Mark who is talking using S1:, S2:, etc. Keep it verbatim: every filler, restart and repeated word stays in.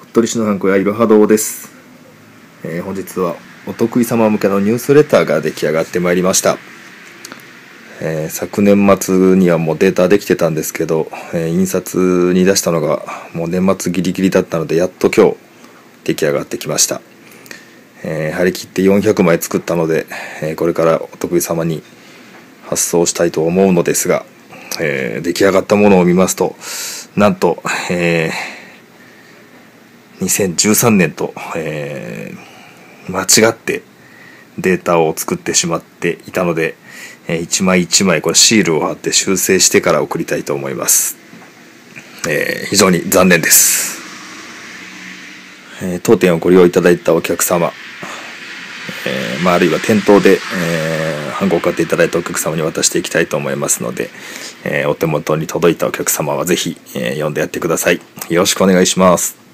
S1: 鳥取市のハンコ屋いろは堂です、えー、本日はお得意様向けのニュースレターが出来上がってまいりました、えー、昨年末にはもうデータできてたんですけど、えー、印刷に出したのがもう年末ギリギリだったのでやっと今日出来上がってきました、えー、張り切ってよんひゃくまい作ったので、えー、これからお得意様に発送したいと思うのですが、えー、出来上がったものを見ますとなんと、えーにせんじゅうさんねんと、えー、間違ってデータを作ってしまっていたので、えー、一枚一枚これシールを貼って修正してから送りたいと思います、えー、非常に残念です、えー、当店をご利用いただいたお客様、えーまあ、あるいは店頭で、えー、ハンコを買っていただいたお客様に渡していきたいと思いますので、えー、お手元に届いたお客様はぜひ、えー、読んでやってください。よろしくお願いします。